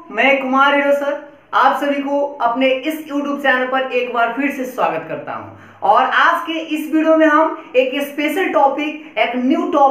मैं Kumar hero sir आप सभी को अपने इस YouTube चैनल पर एक बार फिर से स्वागत करता हूं। और आज के इस वीडियो में हम एक स्पेशल टॉपिक, एक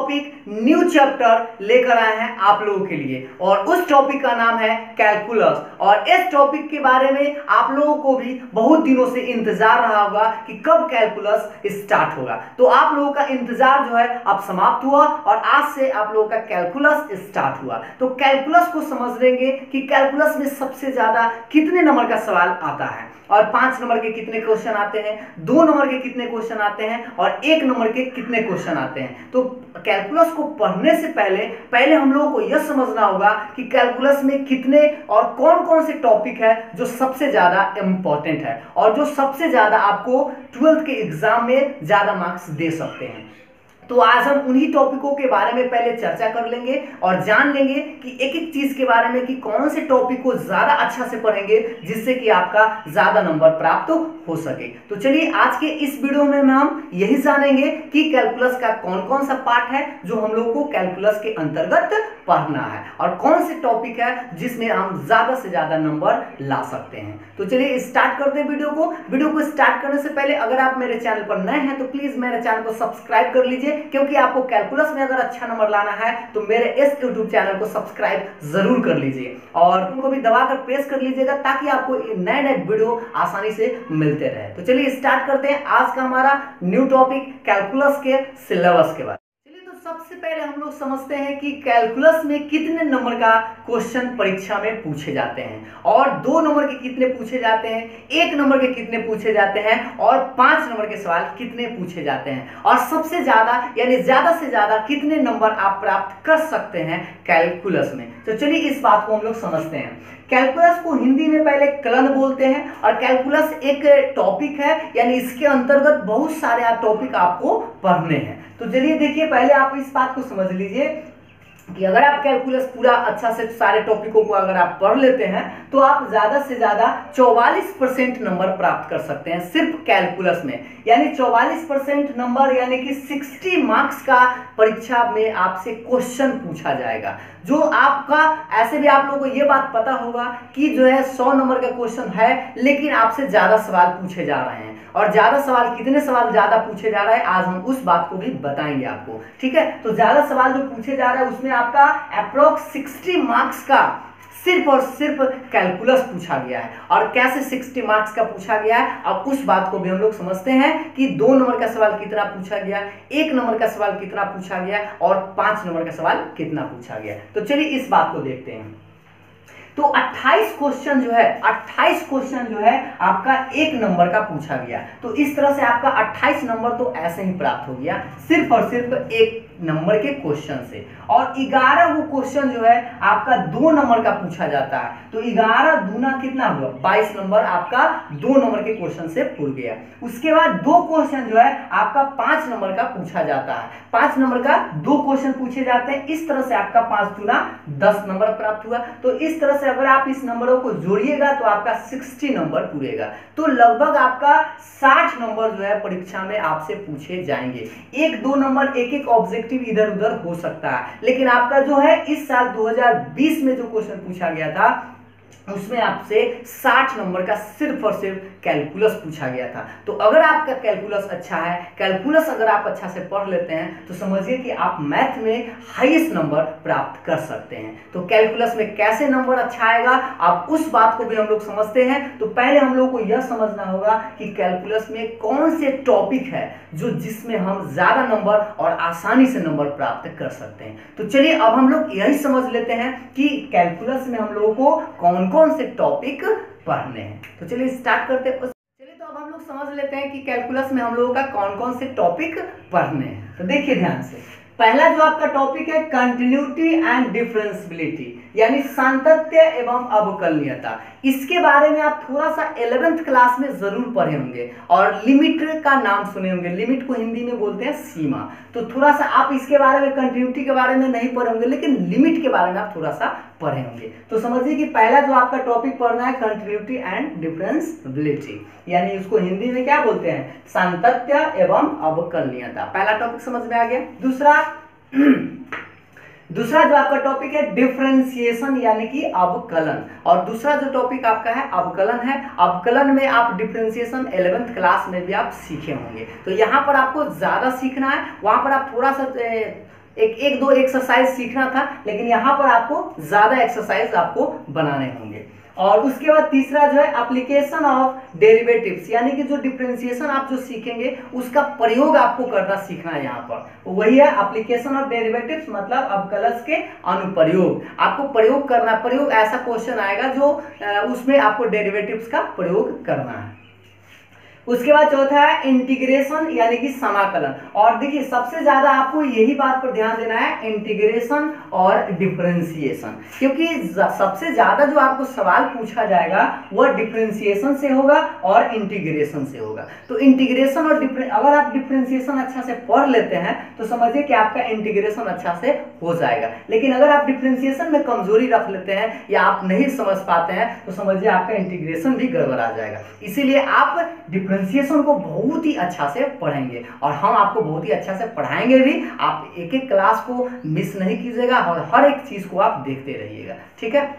न्यू चैप्टर लेकर आए हैं आप लोगों के लिए। और उस टॉपिक का नाम है कैलकुलस। और इस टॉपिक के बारे में आप लोगों को भी बहुत दिनों से इंतजार रहा होगा कि कब कैलकुलस स्टार्ट होगा। तो आप लोगों का इंतजार जो है अब समाप्त हुआ और आज से आप लोगों का कैलकुलस स्टार्ट हुआ। तो कैलकुलस को समझ लेंगे कि कैलकुलस में सबसे ज्यादा कितने नंबर का सवाल आता है, और 5 नंबर के कितने क्वेश्चन आते हैं, 2 नंबर के कितने क्वेश्चन आते हैं और 1 नंबर के कितने क्वेश्चन आते हैं। तो कैलकुलस को पढ़ने से पहले हम लोगों को यह समझना होगा कि कैलकुलस में कितने और कौन कौन से टॉपिक है जो सबसे ज्यादा इंपॉर्टेंट है और जो सबसे ज्यादा आपको 12th के एग्जाम में ज्यादा मार्क्स दे सकते हैं। तो आज हम उन्हीं टॉपिकों के बारे में पहले चर्चा कर लेंगे और जान लेंगे कि एक एक चीज के बारे में कि कौन से टॉपिक को ज्यादा अच्छा से पढ़ेंगे जिससे कि आपका ज्यादा नंबर प्राप्त हो सके। तो चलिए आज के इस वीडियो में हम यही जानेंगे कि कैलकुलस का कौन कौन सा पार्ट है जो हम लोग को कैलकुलस के अंतर्गत पढ़ना है और कौन से टॉपिक है जिसमें हम ज्यादा से ज्यादा नंबर ला सकते हैं। तो चलिए स्टार्ट करते हैं वीडियो को स्टार्ट करने से पहले अगर आप मेरे चैनल पर नए हैं तो प्लीज मेरे चैनल को सब्सक्राइब कर लीजिए, क्योंकि आपको कैलकुलस में अगर अच्छा नंबर लाना है तो मेरे इस YouTube चैनल को सब्सक्राइब जरूर कर लीजिए और उनको भी दबाकर प्रेस कर लीजिएगा ताकि आपको नए वीडियो आसानी से मिलते रहे। तो चलिए स्टार्ट करते हैं आज का हमारा न्यू टॉपिक कैलकुलस के सिलेबस के बारे में। सबसे पहले हम लोग समझते हैं कि कैलकुलस में कितने नंबर का क्वेश्चन परीक्षा में पूछे जाते हैं और 2 नंबर के कितने पूछे जाते हैं, 1 नंबर के कितने पूछे जाते हैं और 5 नंबर के सवाल कितने पूछे जाते हैं और सबसे ज्यादा यानी ज्यादा से ज्यादा कितने नंबर आप प्राप्त कर सकते हैं कैलकुलस में। तो चलिए इस बात को हम लोग समझते हैं। कैलकुलस को हिंदी में पहले कलन बोलते हैं और कैलकुलस एक टॉपिक है, यानी इसके अंतर्गत बहुत सारे टॉपिक आपको पढ़ने हैं। तो चलिए देखिए, पहले आप इस बात को समझ लीजिए कि अगर आप कैलकुलस पूरा अच्छा से सारे टॉपिकों को अगर आप पढ़ लेते हैं तो आप ज्यादा से ज्यादा 44% नंबर प्राप्त कर सकते हैं सिर्फ कैलकुलस में। यानी 44% नंबर यानी कि 60 मार्क्स का परीक्षा में आपसे क्वेश्चन पूछा जाएगा। जो आपका ऐसे भी आप लोगों को यह बात पता होगा कि जो है 100 नंबर का क्वेश्चन है लेकिन आपसे ज्यादा सवाल पूछे जा रहे हैं, और ज्यादा सवाल कितने सवाल ज्यादा पूछे जा रहा है आज हम उस बात को भी बताएंगे आपको। ठीक है, तो ज्यादा सवाल जो पूछे जा रहा है उसमें आपका अप्रोक्स 60 मार्क्स का सिर्फ और सिर्फ कैलकुलस पूछा गया है। और कैसे 60 मार्क्स का पूछा गया है अब उस बात को भी हम लोग समझते हैं कि 2 नंबर का सवाल कितना पूछा गया, 1 नंबर का सवाल कितना पूछा गया और 5 नंबर का सवाल कितना पूछा गया। तो चलिए इस बात को देखते हैं। तो 28 क्वेश्चन जो है आपका 1 नंबर का पूछा गया। तो इस तरह से आपका 28 नंबर तो ऐसे ही प्राप्त हो गया सिर्फ और सिर्फ 1 नंबर के क्वेश्चन से। और 11 वो क्वेश्चन जो है आपका 2 नंबर का पूछा जाता है। तो 11 दूना कितना हुआ, 22 नंबर आपका 2 नंबर के क्वेश्चन से पूर गया। उसके बाद 2 क्वेश्चन जो है आपका 5 नंबर का पूछा जाता है। 5 नंबर का 2 क्वेश्चन पूछे जाते हैं। इस तरह से आपका 5 दूना 10 नंबर प्राप्त हुआ। तो इस तरह से अगर आप इस नंबरों को जोड़िएगा तो आपका 60 नंबर पूरेगा। तो लगभग आपका 60 नंबर जो है परीक्षा में आपसे पूछे जाएंगे। 1-2 नंबर एक ऑब्जेक्टिव इधर उधर हो सकता है, लेकिन आपका जो है इस साल 2020 में जो क्वेश्चन पूछा गया था उसमें आपसे 60 नंबर का सिर्फ और सिर्फ कैलकुलस पूछा गया था। तो अगर आपका कैलकुलस अच्छा है, कैलकुलस अगर आप अच्छा से पढ़ लेते हैं तो समझिए कि आप मैथ में हाईएस्ट नंबर प्राप्त कर सकते हैं। तो कैलकुलस में कैसे नंबर अच्छा आएगा आप उस बात को भी हम लोग समझते हैं। तो पहले हम लोग को यह समझना होगा कि कैलकुलस में कौन से टॉपिक है जो जिसमें हम ज्यादा नंबर और आसानी से नंबर प्राप्त कर सकते हैं। तो चलिए अब हम लोग यही समझ लेते हैं कि कैलकुलस में हम लोगों को कौन कौन से टॉपिक पढ़ने हैं। तो चलिए स्टार्ट करते हैं। चलिए तो अब हम लोग समझ लेते हैं कि कैलकुलस में हम लोगों का कौन कौन से टॉपिक पढ़ने हैं। तो देखिए ध्यान से, पहला जो आपका टॉपिक है कंटिन्यूटी एंड डिफरेंशियबिलिटी, यानी सातत्य एवं अवकलनीयता। इसके बारे में आप थोड़ा सा 11th क्लास में जरूर पढ़े होंगे और लिमिट का नाम सुने होंगे। लिमिट को हिंदी में बोलते हैं सीमा। तो थोड़ा सा आप इसके बारे में, कंटिन्यूटी के बारे में नहीं पढ़े होंगे लेकिन लिमिट के बारे में आप थोड़ा सा पढ़े होंगे। तो समझिए कि पहला जो आपका टॉपिक पढ़ना है कंटिन्यूटी एंड डिफरेंशियबिलिटी, यानी उसको हिंदी में क्या बोलते हैं, सातत्य एवं अवकलनीयता। पहला टॉपिक समझ में आ गया। दूसरा दूसरा जो आपका टॉपिक है डिफरेंशिएशन यानी कि अवकलन, और दूसरा जो टॉपिक आपका है अवकलन है। अवकलन में आप डिफरेंशिएशन 11th क्लास में भी आप सीखे होंगे, तो यहाँ पर आपको ज्यादा सीखना है, वहां पर आप थोड़ा सा एक दो एक्सरसाइज सीखना था, लेकिन यहाँ पर आपको ज्यादा एक्सरसाइज आपको बनाने होंगे। और उसके बाद तीसरा जो है एप्लीकेशन ऑफ डेरिवेटिव्स, यानी कि जो डिफरेंशिएशन आप जो सीखेंगे उसका प्रयोग आपको करना सीखना है। यहाँ पर वही है एप्लीकेशन ऑफ डेरिवेटिव्स, मतलब अवकलज के अनुप्रयोग आपको प्रयोग करना। प्रयोग ऐसा क्वेश्चन आएगा जो उसमें आपको डेरिवेटिव्स का प्रयोग करना है। उसके बाद चौथा है इंटीग्रेशन यानी कि समाकलन। और देखिए सबसे ज्यादा आपको यही बात पर ध्यान देना है, इंटीग्रेशन और डिफरेंशिएशन, क्योंकि सबसे ज्यादा जो आपको सवाल पूछा जाएगा वह डिफरेंशिएशन से होगा और इंटीग्रेशन से होगा। तो इंटीग्रेशन और अगर आप डिफरेंशिएशन अच्छा से पढ़ लेते हैं तो समझिए कि आपका इंटीग्रेशन अच्छा से हो जाएगा, लेकिन अगर आप डिफरेंशिएशन में कमजोरी रख लेते हैं या आप नहीं समझ पाते हैं तो समझिए आपका इंटीग्रेशन भी गड़बड़ा जाएगा। इसीलिए आप डिफरेंशिएशन को बहुत ही अच्छा से पढ़ेंगे और हम आपको बहुत ही अच्छा से पढ़ाएंगे भी। आप एक एक क्लास को मिस नहीं कीजिएगा और हर एक चीज को आप देखते रहिएगा, ठीक है।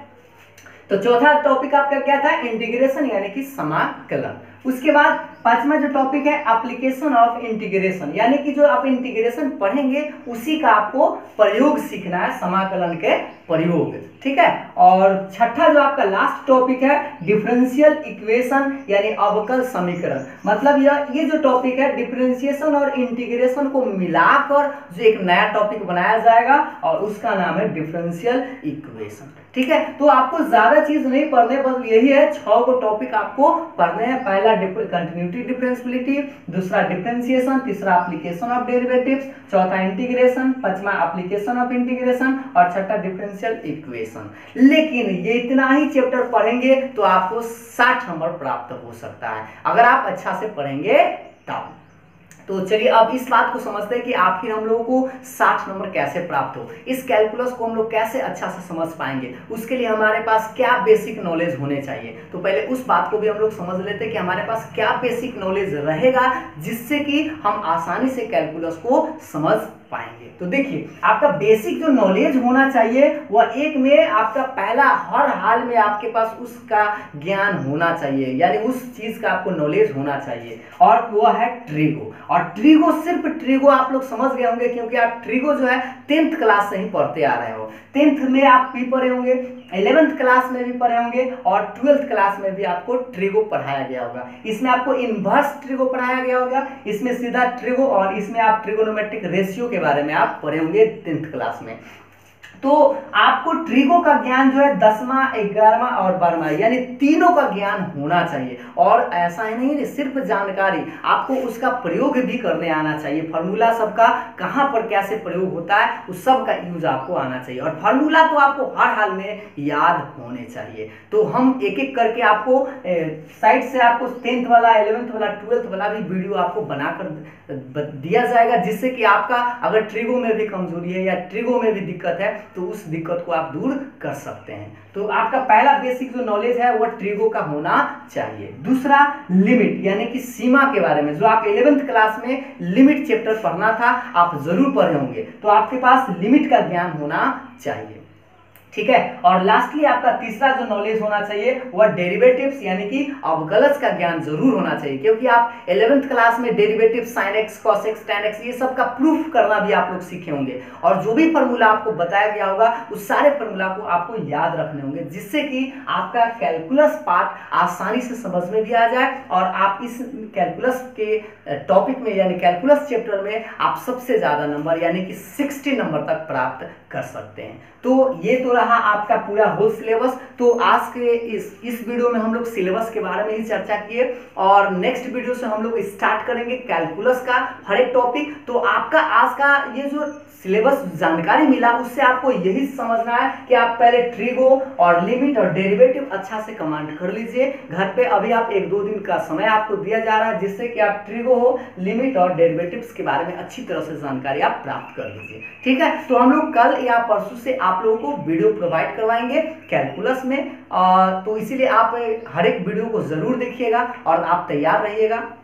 तो चौथा टॉपिक आपका क्या था, इंटीग्रेशन यानी कि समाकलन। उसके बाद पांचवा जो टॉपिक है एप्लीकेशन ऑफ इंटीग्रेशन, यानी कि जो आप इंटीग्रेशन पढ़ेंगे उसी का आपको प्रयोग सीखना है, समाकलन के प्रयोग, ठीक है। और छठा जो आपका लास्ट टॉपिक है डिफरेंशियल इक्वेशन यानी अवकल समीकरण, मतलब ये जो टॉपिक है डिफरेंशिएशन और इंटीग्रेशन को मिलाकर जो एक नया टॉपिक बनाया जाएगा और उसका नाम है डिफरेंशियल इक्वेशन, ठीक है। तो आपको ज्यादा चीज नहीं पढ़ने, बस यही है 6 को टॉपिक आपको पढ़ने हैं। पहला कंटिन्यूटी डिफरेंशियबिलिटी, दूसरा डिफरेंशिएशन, तीसरा एप्लीकेशन ऑफ डेरिवेटिव्स, चौथा इंटीग्रेशन, पांचवा एप्लीकेशन ऑफ इंटीग्रेशन और छठा डिफरेंशियल इक्वेशन। लेकिन ये इतना ही चैप्टर पढ़ेंगे तो आपको 60 नंबर प्राप्त हो सकता है अगर आप अच्छा से पढ़ेंगे तब। तो चलिए अब इस बात को समझते हैं कि आखिर हम लोगों को 60 नंबर कैसे प्राप्त हो, इस कैलकुलस को हम लोग कैसे अच्छा से समझ पाएंगे, उसके लिए हमारे पास क्या बेसिक नॉलेज होने चाहिए। तो पहले उस बात को भी हम लोग समझ लेते हैं कि हमारे पास क्या बेसिक नॉलेज रहेगा जिससे कि हम आसानी से कैलकुलस को समझ पाएंगे। तो देखिए आपका बेसिक जो नॉलेज होना चाहिए वह एक में आपका पहला हर हाल में आपके पास उसका ज्ञान होना चाहिए, यानी उस चीज का आपको नॉलेज होना चाहिए, और वो है ट्रिगो। और ट्रिगो सिर्फ ट्रिगो आप लोग समझ गए होंगे क्योंकि आप ट्रिगो जो है 10th क्लास से ही पढ़ते आ रहे हो। 10th में आप भी पढ़े होंगे, 11th क्लास में भी पढ़े होंगे और 12th क्लास में भी आपको ट्रिगो पढ़ाया गया होगा। इसमें आपको इनवर्स ट्रिगो पढ़ाया गया होगा, इसमें सीधा ट्रिगो, और इसमें आप ट्रिगोनोमेट्रिक रेशियो के बारे में आप पढ़े होंगे 10th क्लास में। तो आपको ट्रिगो का ज्ञान जो है 10वां, 11वां और 12वां यानी तीनों का ज्ञान होना चाहिए। और ऐसा ही नहीं सिर्फ जानकारी, आपको उसका प्रयोग भी करने आना चाहिए। फार्मूला सबका कहाँ पर कैसे प्रयोग होता है उस सब का यूज आपको आना चाहिए, और फार्मूला तो आपको हर हाल में याद होने चाहिए। तो हम एक एक करके आपको साइड से आपको 10th वाला, 11th वाला, 12th वाला भी वीडियो आपको बनाकर दिया जाएगा, जिससे कि आपका अगर ट्रिगो में भी कमजोरी है या ट्रिगो में भी दिक्कत है तो उस दिक्कत को आप दूर कर सकते हैं। तो आपका पहला बेसिक जो नॉलेज है वो ट्रिगो का होना चाहिए। दूसरा लिमिट यानी कि सीमा के बारे में, जो आप 11th क्लास में लिमिट चैप्टर पढ़ना था आप जरूर पढ़े होंगे, तो आपके पास लिमिट का ज्ञान होना चाहिए, ठीक है। और लास्टली आपका तीसरा जो नॉलेज होना चाहिए वह डेरिवेटिव्स यानी कि अवकलज का ज्ञान जरूर होना चाहिए, क्योंकि आप 11th क्लास में derivative sin x, cos x, tan x ये सब का प्रूफ करना भी आप लोग सीखे होंगे, और जो भी फॉर्मूला आपको बताया गया होगा उस सारे फॉर्मूला को आपको याद रखने होंगे, जिससे कि आपका कैलकुलस पार्ट आसानी से समझ में भी आ जाए और आप इस कैलकुलस के टॉपिक में यानी कैलकुलस चैप्टर में आप सबसे ज्यादा नंबर यानी कि 60 नंबर तक प्राप्त कर सकते हैं। तो ये तो रहा आपका पूरा होल सिलेबस। तो आज के इस वीडियो में हम लोग सिलेबस के बारे में ही चर्चा किए, और नेक्स्ट वीडियो से हम लोग स्टार्ट करेंगे कैलकुलस का हर एक टॉपिक। तो आपका आज का ये जो सिलेबस जानकारी मिला उससे आपको यही समझना है कि आप पहले ट्रिगो और लिमिट और डेरिवेटिव अच्छा से कमांड कर लीजिए घर पे। अभी आप 1-2 दिन का समय आपको दिया जा रहा है जिससे कि आप ट्रिगो हो, लिमिट और डेरिवेटिव्स के बारे में अच्छी तरह से जानकारी आप प्राप्त कर लीजिए, ठीक है। तो हम लोग कल या परसों से आप लोगों को वीडियो प्रोवाइड करवाएंगे कैलकुलस में, तो इसीलिए आप हर एक वीडियो को जरूर देखिएगा और आप तैयार रहिएगा।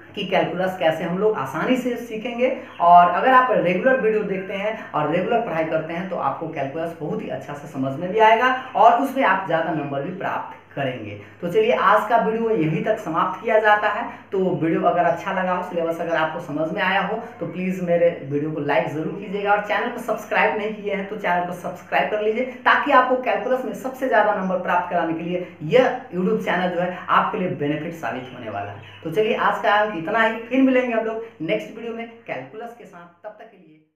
कि कैलकुलस कैसे हम लोग आसानी से सीखेंगे। और अगर आप रेगुलर वीडियो देखते हैं और रेगुलर पढ़ाई करते हैं तो आपको कैलकुलस बहुत ही अच्छा से समझ में भी आएगा और उसमें आप ज़्यादा नंबर भी प्राप्त करेंगे। तो चलिए आज का वीडियो यहीं तक समाप्त किया जाता है। तो वीडियो अगर अच्छा लगा हो, सिलेबस अगर आपको समझ में आया हो तो प्लीज़ मेरे वीडियो को लाइक ज़रूर कीजिएगा और चैनल को सब्सक्राइब नहीं किए हैं तो चैनल को सब्सक्राइब कर लीजिए, ताकि आपको कैलकुलस में सबसे ज़्यादा नंबर प्राप्त कराने के लिए यह यूट्यूब चैनल जो है आपके लिए बेनिफिट साबित होने वाला है। तो चलिए आज का इतना ही, फिर मिलेंगे हम लोग नेक्स्ट वीडियो में कैलकुलस के साथ। तब तक के लिए